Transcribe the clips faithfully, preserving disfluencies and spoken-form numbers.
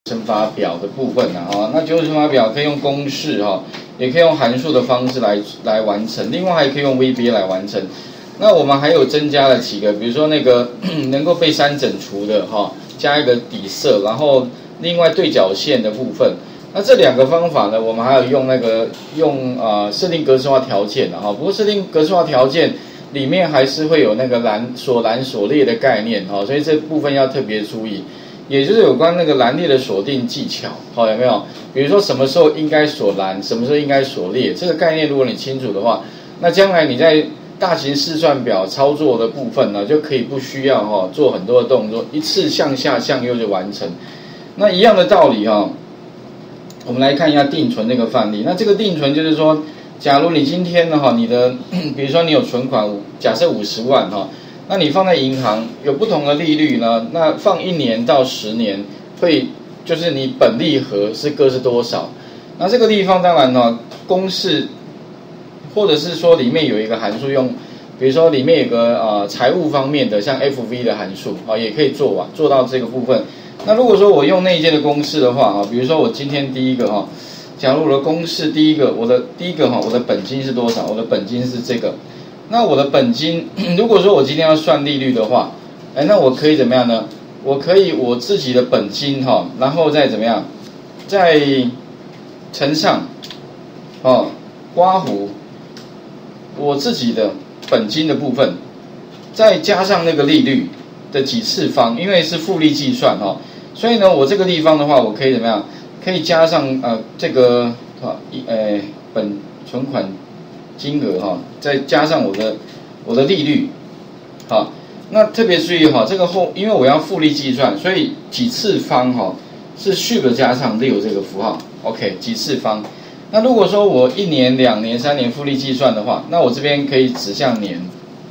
乘法表的部分啊，哈，那九九乘法表可以用公式哈，也可以用函数的方式来来完成，另外还可以用 V B A 来完成。那我们还有增加了几个，比如说那个能够被三整除的哈，加一个底色，然后另外对角线的部分。那这两个方法呢，我们还有用那个用呃设定格式化条件的哈，不过设定格式化条件里面还是会有那个栏锁栏锁列的概念哈，所以这部分要特别注意。也就是有关那个栏列的锁定技巧，好，有没有？比如说什么时候应该锁栏，什么时候应该锁列，这个概念如果你清楚的话，那将来你在大型试算表操作的部分呢，就可以不需要哈做很多的动作，一次向下向右就完成。那一样的道理哈，我们来看一下定存这个范例。那这个定存就是说，假如你今天呢哈，你的比如说你有存款，假设五十万哈。那你放在银行有不同的利率呢？那放一年到十年会就是你本利和是各是多少？那这个地方当然呢，公式或者是说里面有一个函数用，比如说里面有个呃财务方面的像 F V 的函数啊，也可以做完做到这个部分。那如果说我用内建的公式的话啊，比如说我今天第一个哈，假如我的公式第一个我的第一个哈，我的本金是多少？我的本金是这个。那我的本金，如果说我今天要算利率的话，哎，那我可以怎么样呢？我可以我自己的本金哈，然后再怎么样，再乘上，哦，刮弧我自己的本金的部分，再加上那个利率的几次方，因为是复利计算哈，所以呢，我这个地方的话，我可以怎么样？可以加上呃这个啊一呃本存款。金额哈，再加上我的我的利率，好，那特别注意哈，这个后因为我要复利计算，所以几次方哈是 should 加上六这个符号 ，OK， 几次方。那如果说我一年、两年、三年复利计算的话，那我这边可以指向年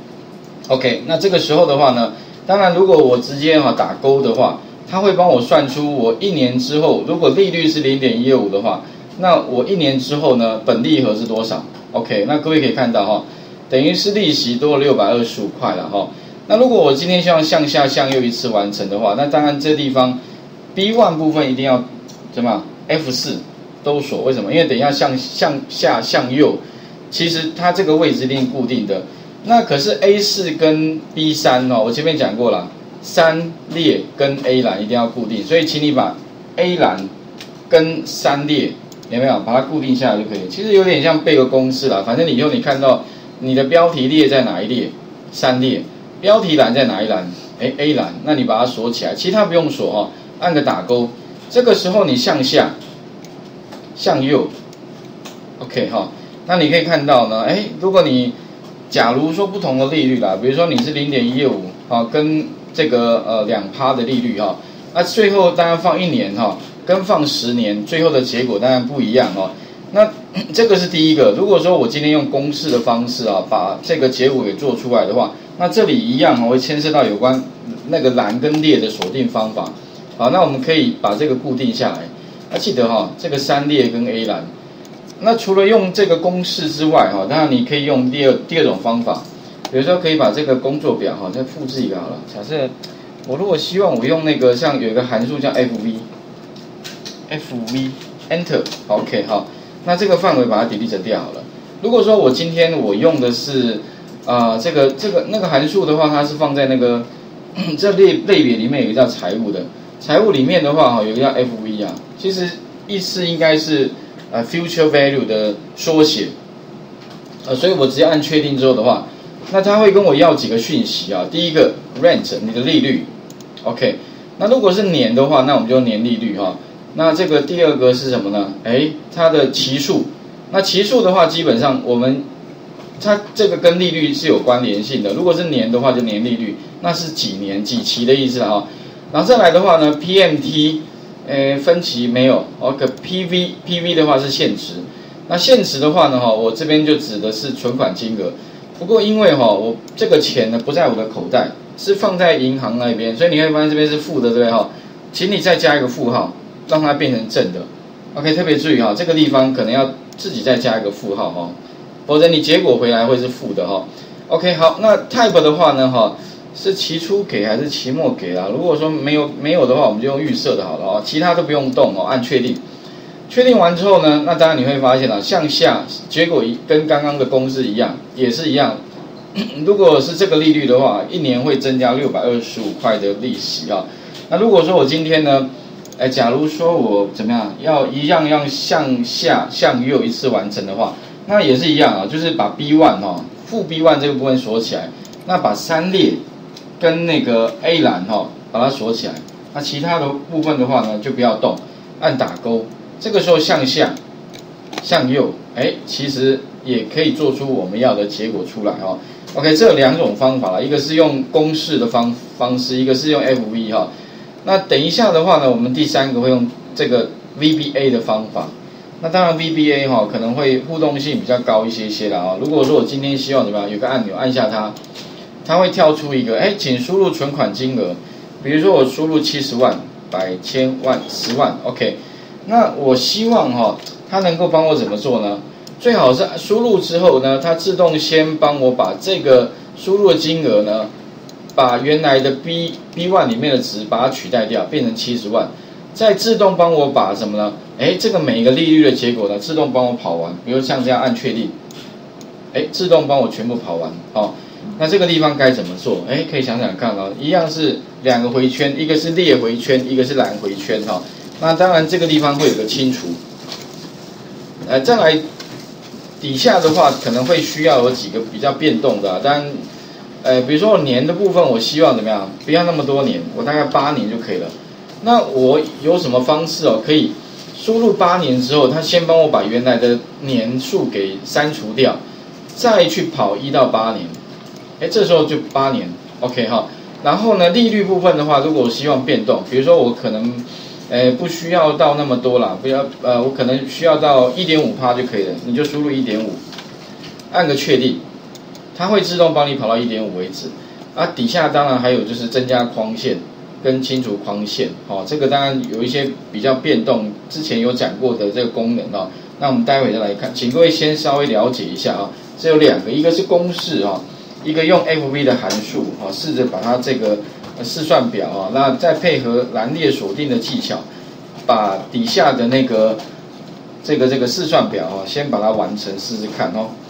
，OK， 那这个时候的话呢，当然如果我直接哈打勾的话，它会帮我算出我一年之后，如果利率是 零点一二五 的话，那我一年之后呢本利和是多少？ OK， 那各位可以看到哈，等于是利息多了六百二十五块了哈。那如果我今天希望向下向右一次完成的话，那当然这地方 B 一 部分一定要怎么 F 四 都锁，为什么？因为等一下向向下向右，其实它这个位置一定固定的。那可是 A 四 跟 B 三 哦，我前面讲过了，三列跟 A 栏一定要固定，所以请你把 A 栏跟三列。有没有把它固定下来就可以？其实有点像背个公式啦，反正你以后你看到你的标题列在哪一列，三列，标题栏在哪一栏？哎 ，A 栏，那你把它锁起来，其他不用锁哈，按个打勾。这个时候你向下、向右 ，OK 哈，那你可以看到呢，哎，如果你假如说不同的利率啦，比如说你是 零点一二五 啊，跟这个呃两趴的利率哈，那最后当然放一年哈。跟放十年，最后的结果当然不一样哦。那这个是第一个。如果说我今天用公式的方式啊，把这个结果给做出来的话，那这里一样会牵涉到有关那个栏跟列的锁定方法。好，那我们可以把这个固定下来。那记得哈，这个三列跟 A 栏。那除了用这个公式之外哈，当然你可以用第二第二种方法，比如说可以把这个工作表哈再复制一个好了。假设我如果希望我用那个像有一个函数叫 F V。F V Enter OK 好，那这个范围把它 delete 掉好了。如果说我今天我用的是啊、呃、这个这个那个函数的话，它是放在那个这类类别里面有一个叫财务的，财务里面的话哈有一个叫 F V 啊，其实意思应该是呃 future value 的缩写，呃所以我直接按确定之后的话，那它会跟我要几个讯息啊，第一个 rent 你的利率 OK， 那如果是年的话，那我们就年利率哈。那这个第二个是什么呢？哎，它的期数。那期数的话，基本上我们它这个跟利率是有关联性的。如果是年的话，就年利率，那是几年几期的意思啊。然后再来的话呢 ，P M T， 呃，分期没有。OK， P V P V 的话是现值。那现值的话呢，哈，我这边就指的是存款金额。不过因为哈，我这个钱呢不在我的口袋，是放在银行那边，所以你会发现这边是负的，对不对哈？请你再加一个负号。让它变成正的 ，OK， 特别注意哈，这个地方可能要自己再加一个负号哈，否则你结果回来会是负的哈。OK， 好，那 type 的话呢哈， 是期初给还是期末给啦？如果说没有没有的话，我们就用预设的好了哦，其他都不用动哦，按确定。确定完之后呢，那当然你会发现啊，向下结果跟刚刚的公式一样，也是一样。如果是这个利率的话，一年会增加六百二十五块的利息啊。那如果说我今天呢，哎，假如说我怎么样，要一样样向下向右一次完成的话，那也是一样啊，就是把 B 一 哈负 B 一 这个部分锁起来，那把三列跟那个 A 栏哈把它锁起来，那其他的部分的话呢就不要动，按打勾。这个时候向下、向右，哎，其实也可以做出我们要的结果出来哦。OK， 这有两种方法啦，一个是用公式的方方式，一个是用 F V 哈。那等一下的话呢，我们第三个会用这个 V B A 的方法。那当然 V B A 哈可能会互动性比较高一些些啦啊。如果说我今天希望怎么样，有个按钮按下它，它会跳出一个，哎，请输入存款金额，比如说我输入七十万、百、千万、十万 ，OK。那我希望哈、哦，它能够帮我怎么做呢？最好是输入之后呢，它自动先帮我把这个输入的金额呢，把原来的 B B 一 里面的值把它取代掉，变成七十万，再自动帮我把什么呢？哎，这个每一个利率的结果呢，自动帮我跑完，比如像这样按确定，哎，自动帮我全部跑完哦。那这个地方该怎么做？哎，可以想想看哦，一样是两个回圈，一个是列回圈，一个是蓝回圈哈、哦。那当然，这个地方会有个清除，呃，再来底下的话可能会需要有几个比较变动的、啊，当然，呃，比如说我年的部分，我希望怎么样？不要那么多年，我大概八年就可以了。那我有什么方式哦？可以输入八年之后，它先帮我把原来的年数给删除掉，再去跑一到八年，哎，这时候就八年 ，OK 哈。然后呢，利率部分的话，如果我希望变动，比如说我可能。呃，不需要到那么多啦，不要呃，我可能需要到 一点五趴 就可以了，你就输入 一点五， 按个确定，它会自动帮你跑到 一点五 为止。啊，底下当然还有就是增加框线跟清除框线，哦，这个当然有一些比较变动，之前有讲过的这个功能哦，那我们待会再来看，请各位先稍微了解一下啊，这有两个，一个是公式啊，一个用 F V 的函数啊，试着把它这个。试算表啊，那再配合栏列锁定的技巧，把底下的那个这个这个试算表啊，先把它完成试试看哦。